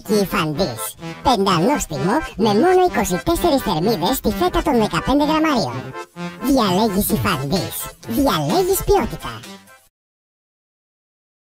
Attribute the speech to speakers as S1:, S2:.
S1: Parizaki Ifantis. Πεντανόστιμο με μόνο 24 θερμίδες στη φέτα των 15 γραμμαρίων. Διαλέγεις Ifantis. Διαλέγεις ποιότητα.